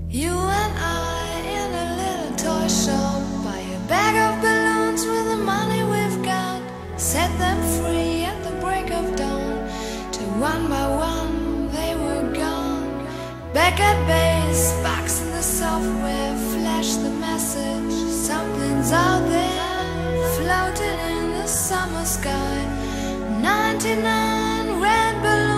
You and I in a little toy shop, buy a bag of balloons with the money we've got, set them free at the break of dawn, till one by one they were gone. Back at base, box in the software, flash the message, something's out there, floating in the summer sky. 99 red balloons.